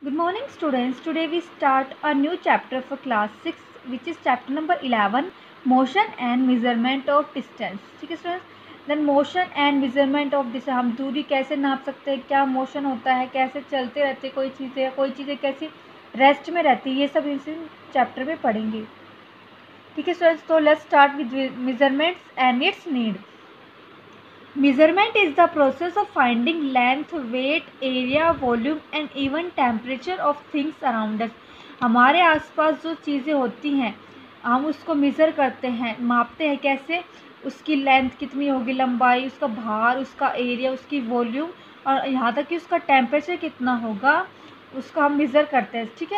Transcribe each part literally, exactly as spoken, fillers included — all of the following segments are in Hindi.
Good morning students. Today we start a new chapter for class six which is chapter number eleven, motion and measurement of distance. ठीक है students. Then motion and measurement of distance, हम दूरी कैसे नाप सकते हैं, क्या मोशन होता है, कैसे चलते रहते कोई चीज़ें कोई चीज़ें कैसी रेस्ट में रहती है, ये सब इस चैप्टर में पढ़ेंगे. ठीक है students. तो let's start with measurements and its need. Measurement is the process of finding length, weight, area, volume and even temperature of things around us. हमारे आसपास जो चीज़ें होती हैं हम उसको मेज़र करते हैं, मापते हैं. कैसे? उसकी लेंथ कितनी होगी, लंबाई, उसका भार, उसका एरिया, उसकी वॉल्यूम और यहाँ तक कि उसका टेम्परेचर कितना होगा उसको हम मेज़र करते हैं. ठीक है.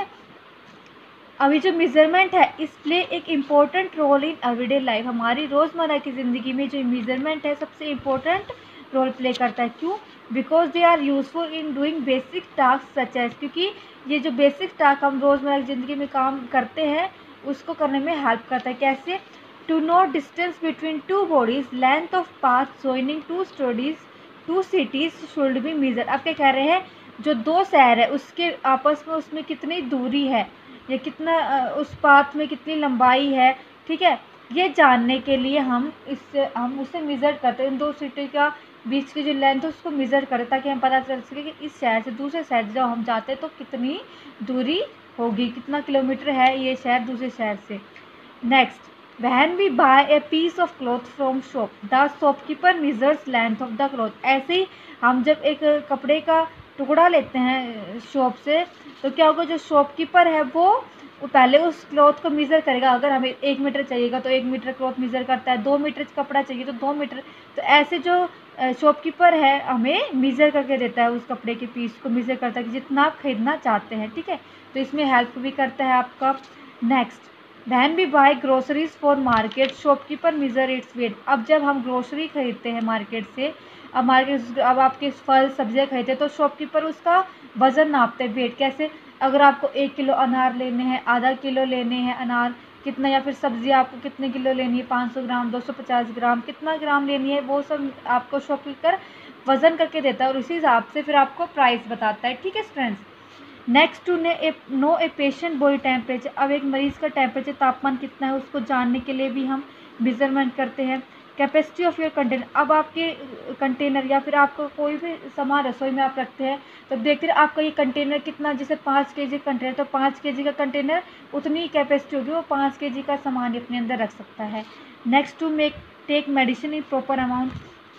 अभी जो मेज़रमेंट है इस प्ले एक important role in everyday life. हमारी रोज़मर्रा की ज़िंदगी में जो मेज़रमेंट है सबसे इम्पोर्टेंट रोल प्ले करता है. क्यों? Because they are useful in doing basic task such as, क्योंकि ये जो बेसिक टास्क हम रोज़मर्रा की ज़िंदगी में काम करते हैं उसको करने में हेल्प करता है. कैसे? To know distance between two bodies, length of path joining two studies two cities should be measure. अब क्या कह रहे हैं, जो दो शहर है उसके आपस में उसमें कितनी दूरी है या कितना उस पाथ में कितनी लंबाई है. ठीक है. ये जानने के लिए हम इससे हम उसे मेज़र करते हैं. इन दो सिटी का बीच की जो लेंथ है उसको मेज़र करें ताकि हम पता चल सके कि इस शहर से दूसरे शहर जब हम जाते हैं तो कितनी दूरी होगी, कितना किलोमीटर है ये शहर दूसरे शहर से. Next, when we buy a piece of cloth from shop the shopkeeper measures length of the cloth. ऐसे ही हम जब एक कपड़े का टुकड़ा लेते हैं शॉप से तो क्या होगा, जो शॉपकीपर है वो वो पहले उस क्लॉथ को मेज़र करेगा. अगर हमें एक मीटर चाहिएगा तो एक मीटर क्लॉथ मेज़र करता है, दो मीटर कपड़ा चाहिए तो दो मीटर. तो ऐसे जो शॉपकीपर है हमें मेज़र करके देता है, उस कपड़े के पीस को मेज़र करता है कि जितना आप खरीदना चाहते हैं. ठीक है. तो इसमें हेल्प भी करता है आपका. Next, when we buy groceries for market shopkeeper measure its weight. अब जब हम ग्रोसरी खरीदते हैं मार्केट से, अब मार्केट अब आपके फल सब्जियां खरीदते हैं तो शॉपकीपर उसका वज़न नापते हैं, वेट. कैसे? अगर आपको एक किलो अनार लेने हैं, आधा किलो लेने हैं अनार कितना, या फिर सब्जियां आपको कितने किलो लेनी है, पाँच सौ ग्राम, दो सौ पचास ग्राम, कितना ग्राम लेनी है, वो सब आपको शॉपकीपर वज़न करके देता है और उसी हिसाब से फिर आपको प्राइस बताता है. ठीक है फ्रेंड्स. नेक्स्ट, टू ने a know a patient body temperature. अब एक मरीज़ का टेम्परेचर तापमान कितना है उसको जानने के लिए भी हम मेज़रमेंट करते हैं. Capacity of your container. अब आपके कंटेनर या फिर आपको कोई भी सामान रसोई में आप रखते हैं तो देखते हैं आपका ये कंटेनर कितना, जैसे पाँच के जी कंटेनर तो पाँच के जी का कंटेनर उतनी कैपेसिटी होगी, वो पाँच के जी का सामान अपने अंदर रख सकता है. Next, to make take medicine in proper amount.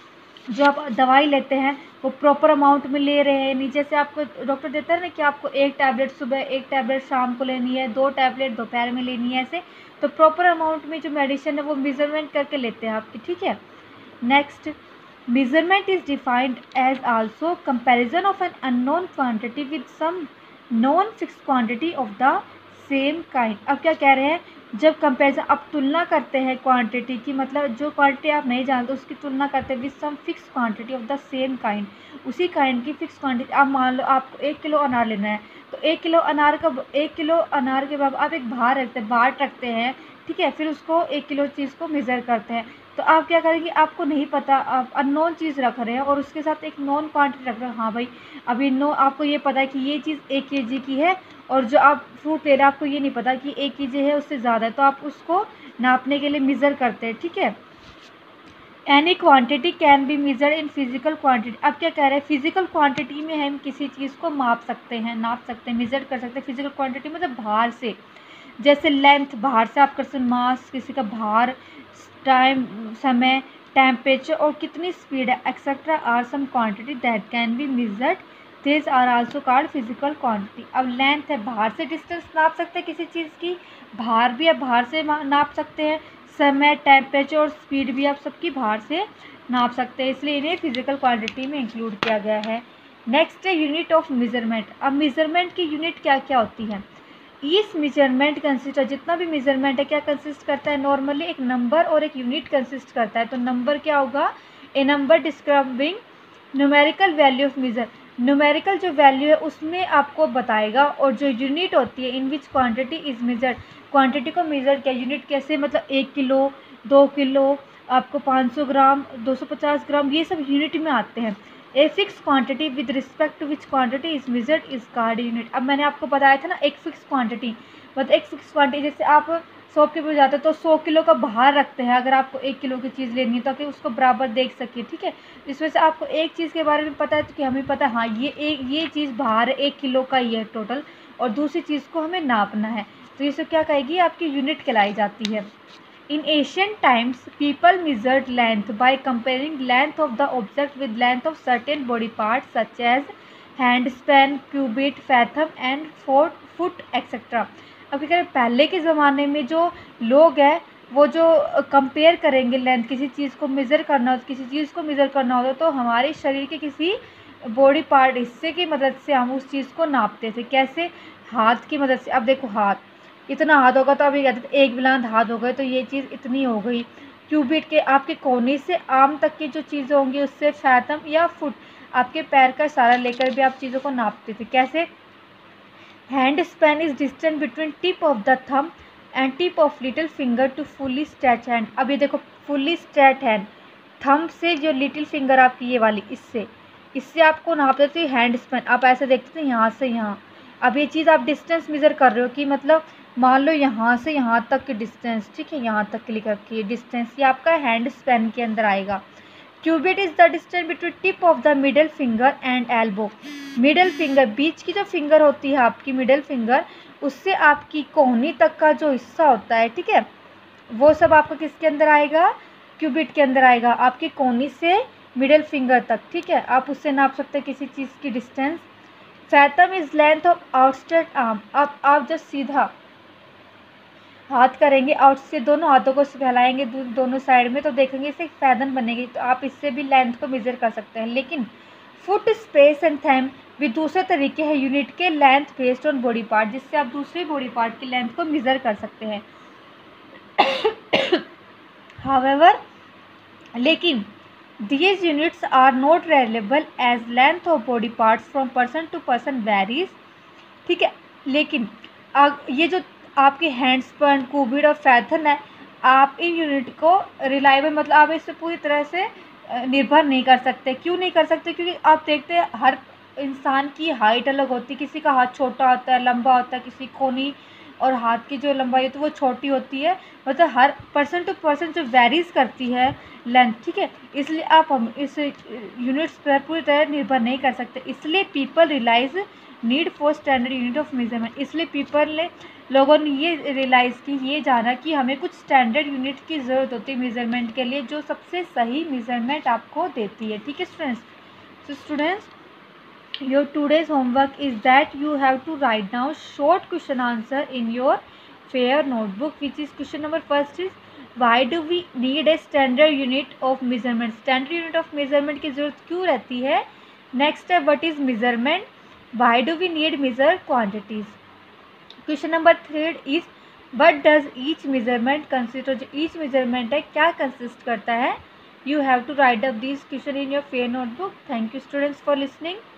जो आप दवाई लेते हैं वो प्रॉपर अमाउंट में ले रहे हैं. नीचे से आपको डॉक्टर देता है ना कि आपको एक टैबलेट सुबह, एक टैबलेट शाम को लेनी है, दो टैबलेट दोपहर में लेनी है, ऐसे. तो प्रॉपर अमाउंट में जो मेडिसिन है वो मेज़रमेंट करके लेते हैं आपकी. ठीक है. Next, measurement is defined as also comparison of an unknown quantity with some known fix quantity of the same kind. अब क्या कह रहे हैं, जब कंपेरिजन आप तुलना करते हैं क्वांटिटी की, मतलब जो क्वांटिटी आप नहीं जानते उसकी तुलना करते हैं with some fix quantity of the same kind, उसी काइंड की फिक्स क्वांटिटी. आप मान लो आपको एक किलो अनार लेना है तो एक किलो अनार का एक किलो अनार के बाद आप एक भार रखते हैं, बाट रखते हैं. ठीक है. फिर उसको एक किलो चीज़ को मेज़र करते हैं. तो आप क्या करेंगे, आपको नहीं पता, आप अननोन चीज़ रख रहे हैं और उसके साथ एक नॉन क्वांटिटी रख रहे हैं. हाँ भाई, अभी नो आपको ये पता है कि ये चीज़ एक के जी की है और जो आप फ्रूट ले रहे हैं आपको ये नहीं पता कि एक के जी है उससे ज़्यादा है, तो आप उसको नापने के लिए मेज़र करते हैं. ठीक है. Any quantity can be measured in physical quantity. अब क्या कह रहे हैं, फिजिकल क्वांटिटी में हम किसी चीज़ को माप सकते हैं, नाप सकते हैं, मेजर कर सकते हैं. फिजिकल क्वांटिटी मतलब भार से, जैसे लेंथ भार से आप कर सकते, मास किसी का भार, टाइम समय, टेम्परेचर और कितनी स्पीड है, etcetera are some quantity that can be measured. This are also called physical quantity. अब लेंथ है, भार से डिस्टेंस नाप सकते हैं किसी चीज़ की, भार भी आप भार से नाप सकते हैं, समय, टेम्परेचर और स्पीड भी आप सबकी भार से नाप सकते हैं, इसलिए इन्हें फिजिकल क्वांटिटी में इंक्लूड किया गया है. नेक्स्ट है यूनिट ऑफ मेजरमेंट. अब मेजरमेंट की यूनिट क्या क्या होती है. इस मेजरमेंट कंसिस्ट, जितना भी मेजरमेंट है क्या कंसिस्ट करता है, नॉर्मली एक नंबर और एक यूनिट कंसिस्ट करता है. तो नंबर क्या होगा, a number describing numerical value of measure. Numerical जो वैल्यू है उसमें आपको बताएगा, और जो यूनिट होती है in which quantity is measured, quantity को मेजर किया. यूनिट कैसे, मतलब एक किलो, दो किलो, आपको पाँच सौ ग्राम, दो सौ पचास ग्राम, ये सब यूनिट में आते हैं. A fix quantity with respect to which quantity is measured is called unit. अब मैंने आपको बताया था ना एक फिक्स क्वांटिटी, मतलब एक फिक्स क्वांटिटी, जैसे आप शॉप के पे जाते हो तो सौ किलो का बाहर रखते हैं अगर आपको एक किलो की चीज़ लेनी है, ताकि उसको बराबर देख सके, ठीक है। इस वजह से आपको एक चीज़ के बारे में पता है तो कि हमें पता है हाँ ये एक ये चीज़ बाहर एक किलो का ही है टोटल, और दूसरी चीज़ को हमें नापना है, तो ये सब क्या कहेगी आपकी यूनिट कहलाई जाती है। In ancient times, people measured length by comparing length of the object with length of certain body parts such as hand span, cubit, fathom and foot, foot et cetera. अब क्या करें, पहले के ज़माने में जो लोग हैं वो जो कंपेयर करेंगे लेंथ, किसी चीज़ को मेज़र करना हो, किसी चीज़ को मेज़र करना होता तो हमारे शरीर के किसी बॉडी पार्ट हिस्से की मदद से हम उस चीज़ को नापते थे। कैसे? हाथ की मदद से। अब देखो हाथ, इतना हाथ होगा तो अभी कहते थे एक बिलांद हाथ हो गए तो ये चीज़ इतनी हो गई। क्यूबिट के आपके कोने से आम तक की जो चीज़ें होंगी उससे फैथम या फुट आपके पैर का इशारा लेकर भी आप चीज़ों को नापते थे। कैसे? Hand span is distance between tip of the thumb and tip of little finger to fully stretch hand. अब ये देखो फुल्ली स्ट्रेच हैंड, थंब से जो लिटिल फिंगर आपकी ये वाली, इससे इससे आपको नापते थे हैंड स्पैन। आप ऐसे देखते थे यहाँ से यहाँ। अब ये चीज़ आप डिस्टेंस मेज़र कर रहे हो कि मतलब मान लो यहाँ से यहाँ तक की डिस्टेंस, ठीक है, यहाँ तक क्लिक रखिए डिस्टेंस, ये आपका हैंड स्पैन के अंदर आएगा। Cubit is the distance between tip of the middle finger and elbow. Middle finger, बीच की जो फिंगर होती है आपकी मिडल फिंगर, उससे आपकी कोहनी तक का जो हिस्सा होता है, ठीक है, वो सब आपका किसके अंदर आएगा? क्यूबिट के अंदर आएगा, आपकी कोहनी से मिडल फिंगर तक, ठीक है। आप उससे नाप सकते हैं किसी चीज़ की distance. Fathom is length of outstretch arm. अब आप जब सीधा हाथ करेंगे, आउट से दोनों हाथों को फैलाएंगे दोनों साइड में, तो देखेंगे इसे फैथम बनेगी, तो आप इससे भी लेंथ को मेज़र कर सकते हैं। लेकिन फुट स्पेस एंड थंब भी दूसरे तरीके हैं यूनिट के length based on body part, जिससे आप दूसरे बॉडी पार्ट की लेंथ को मेज़र कर सकते हैं। हाउएवर, लेकिन these units are not reliable as length of body parts from person to person varies, ठीक है। लेकिन ये जो आपके हैंड स्पैन, क्यूबिट और फैथम है, आप इन यूनिट को रिलायबल, मतलब आप इससे पूरी तरह से निर्भर नहीं कर सकते। क्यों नहीं कर सकते? क्योंकि आप देखते हैं हर इंसान की हाइट अलग होती है, किसी का हाथ छोटा होता है, लंबा होता है, किसी कोनी और हाथ की जो लंबाई होती है वो छोटी होती है, मतलब हर पर्सन टू पर्सन जो वेरीज करती है लेंथ, ठीक है। इसलिए आप हम इस यूनिट्स पर पूरी तरह निर्भर नहीं कर सकते। इसलिए people realise need for standard unit of measurement. इसलिए पीपल ने लोगों ने ये रियलाइज़ की, ये जाना कि हमें कुछ स्टैंडर्ड यूनिट की ज़रूरत होती है मेज़रमेंट के लिए, जो सबसे सही मेज़रमेंट आपको देती है, ठीक है students. So students, your today's homework is that you have to write down short question answer in your fair notebook, which is question number first is why do we need a standard unit of measurement। standard unit of measurement की ज़रूरत क्यों रहती है। next है what is measurement, why do we need measure quantities। question number third is what does each measurement consist of। each measurement है क्या consist करता है। you have to write up these question in your fair notebook। thank you students for listening।